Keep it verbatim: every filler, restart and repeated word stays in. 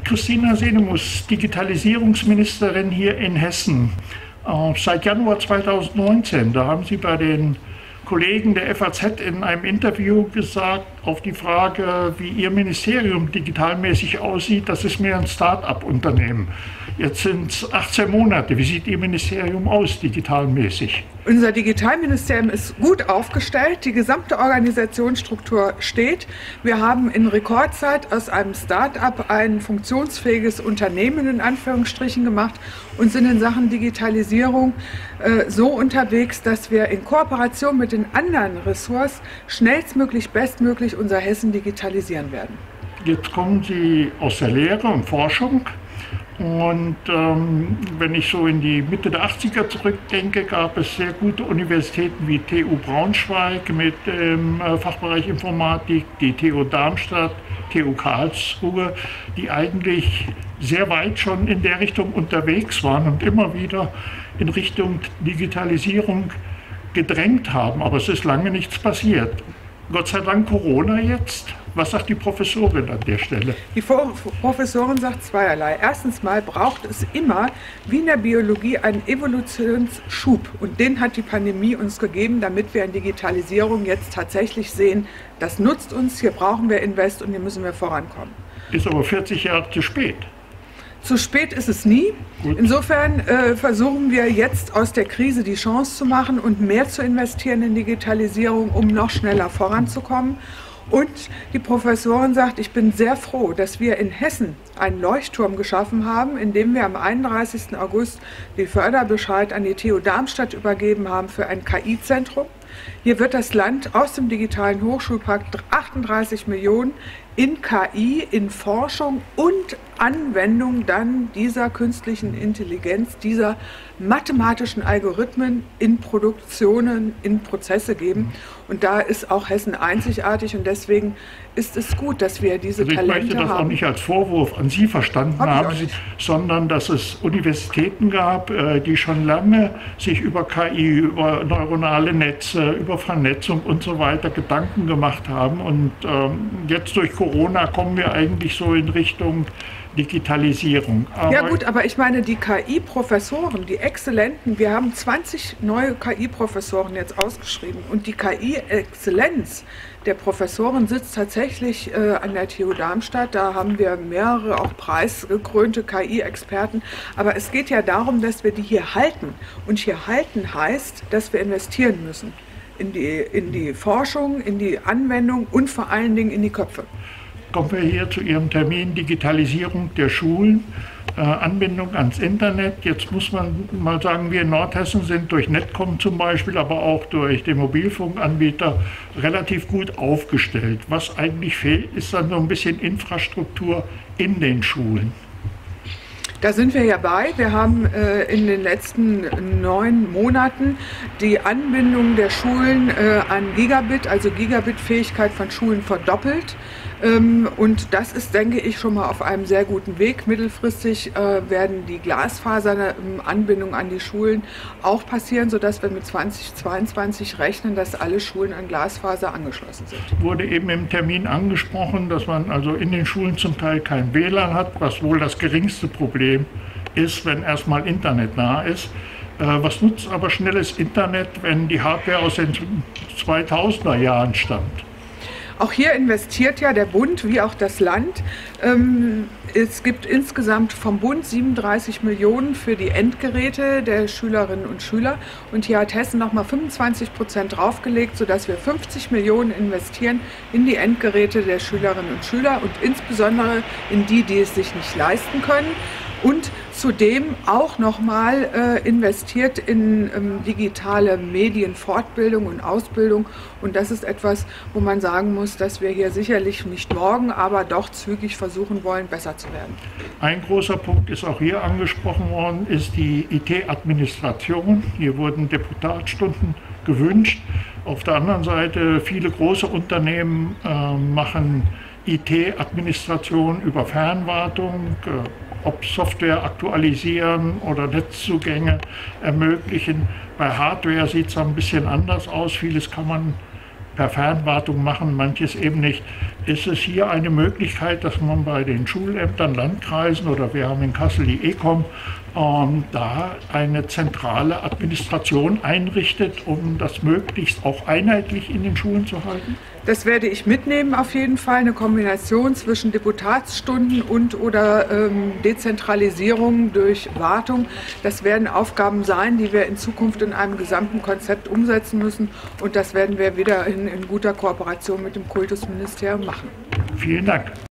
Christina Senemus, Digitalisierungsministerin hier in Hessen. Äh, seit Januar zweitausendneunzehn, da haben Sie bei den Kollegen der F A Z in einem Interview gesagt, auf die Frage, wie Ihr Ministerium digitalmäßig aussieht, das ist mehr ein Start-up-Unternehmen. Jetzt sind es achtzehn Monate. Wie sieht Ihr Ministerium aus, digitalmäßig? Unser Digitalministerium ist gut aufgestellt. Die gesamte Organisationsstruktur steht. Wir haben in Rekordzeit aus einem Start-up ein funktionsfähiges Unternehmen in Anführungsstrichen gemacht und sind in Sachen Digitalisierung äh, so unterwegs, dass wir in Kooperation mit den anderen Ressorts schnellstmöglich, bestmöglich unser Hessen digitalisieren werden. Jetzt kommen Sie aus der Lehre und Forschung. Und ähm, wenn ich so in die Mitte der achtziger zurückdenke, gab es sehr gute Universitäten wie T U Braunschweig mit dem äh, Fachbereich Informatik, die T U Darmstadt, T U Karlsruhe, die eigentlich sehr weit schon in der Richtung unterwegs waren und immer wieder in Richtung Digitalisierung gedrängt haben. Aber es ist lange nichts passiert. Gott sei Dank Corona jetzt. Was sagt die Professorin an der Stelle? Die Professorin sagt zweierlei. Erstens mal braucht es immer, wie in der Biologie, einen Evolutionsschub. Und den hat die Pandemie uns gegeben, damit wir in Digitalisierung jetzt tatsächlich sehen, das nutzt uns, hier brauchen wir Invest und hier müssen wir vorankommen. Ist aber vierzig Jahre zu spät. Zu spät ist es nie. Gut. Insofern äh, versuchen wir jetzt aus der Krise die Chance zu machen und mehr zu investieren in Digitalisierung, um noch schneller voranzukommen. Und die Professorin sagt, ich bin sehr froh, dass wir in Hessen einen Leuchtturm geschaffen haben, indem wir am einunddreißigsten August den Förderbescheid an die T U Darmstadt übergeben haben für ein K I-Zentrum. Hier wird das Land aus dem digitalen Hochschulpark achtunddreißig Millionen in K I, in Forschung und Anwendung dann dieser künstlichen Intelligenz, dieser mathematischen Algorithmen in Produktionen, in Prozesse geben. Und da ist auch Hessen einzigartig und deswegen ist es gut, dass wir diese also Talente haben. Ich möchte das auch nicht als Vorwurf an Sie verstanden haben, sondern dass es Universitäten gab, die schon lange sich über K I, über neuronale Netze, über Vernetzung und so weiter Gedanken gemacht haben. Und ähm, jetzt durch Corona kommen wir eigentlich so in Richtung Digitalisierung. Aber ja gut, aber ich meine, die K I-Professoren, die Exzellenten, wir haben zwanzig neue K I-Professoren jetzt ausgeschrieben und die K I-Exzellenz der Professoren sitzt tatsächlich äh, an der T U Darmstadt. Da haben wir mehrere auch preisgekrönte K I-Experten. Aber es geht ja darum, dass wir die hier halten. Und hier halten heißt, dass wir investieren müssen in die, in die Forschung, in die Anwendung und vor allen Dingen in die Köpfe. Kommen wir hier zu Ihrem Termin Digitalisierung der Schulen, äh, Anbindung ans Internet. Jetzt muss man mal sagen, wir in Nordhessen sind durch Netcom zum Beispiel, aber auch durch den Mobilfunkanbieter relativ gut aufgestellt. Was eigentlich fehlt, ist dann so ein bisschen Infrastruktur in den Schulen. Da sind wir ja bei. Wir haben äh, in den letzten neun Monaten die Anbindung der Schulen äh, an Gigabit, also Gigabit-Fähigkeit von Schulen verdoppelt. Ähm, und das ist, denke ich, schon mal auf einem sehr guten Weg. Mittelfristig äh, werden die Glasfaseranbindungen an die Schulen auch passieren, sodass wir mit zweitausendzweiundzwanzig rechnen, dass alle Schulen an Glasfaser angeschlossen sind. Wurde eben im Termin angesprochen, dass man also in den Schulen zum Teil kein W L A N hat, was wohl das geringste Problem ist, wenn erstmal Internet nah ist. Äh, was nutzt aber schnelles Internet, wenn die Hardware aus den zweitausender Jahren stammt? Auch hier investiert ja der Bund wie auch das Land. Ähm, es gibt insgesamt vom Bund siebenunddreißig Millionen für die Endgeräte der Schülerinnen und Schüler. Und hier hat Hessen nochmal fünfundzwanzig Prozent draufgelegt, sodass wir fünfzig Millionen investieren in die Endgeräte der Schülerinnen und Schüler und insbesondere in die, die es sich nicht leisten können. Und zudem auch nochmal äh, investiert in ähm, digitale Medienfortbildung und Ausbildung. Und das ist etwas, wo man sagen muss, dass wir hier sicherlich nicht morgen, aber doch zügig versuchen wollen, besser zu werden. Ein großer Punkt ist auch hier angesprochen worden, ist die I T-Administration. Hier wurden Deputatstunden gewünscht. Auf der anderen Seite, viele große Unternehmen äh, machen I T-Administration über Fernwartung, äh, ob Software aktualisieren oder Netzzugänge ermöglichen. Bei Hardware sieht es ein bisschen anders aus. Vieles kann man per Fernwartung machen, manches eben nicht. Ist es hier eine Möglichkeit, dass man bei den Schulämtern, Landkreisen oder wir haben in Kassel die E K O M, ähm, da eine zentrale Administration einrichtet, um das möglichst auch einheitlich in den Schulen zu halten? Das werde ich mitnehmen auf jeden Fall, eine Kombination zwischen Deputatsstunden und oder ähm, Dezentralisierung durch Wartung. Das werden Aufgaben sein, die wir in Zukunft in einem gesamten Konzept umsetzen müssen und das werden wir wieder in, in guter Kooperation mit dem Kultusministerium machen. Vielen Dank.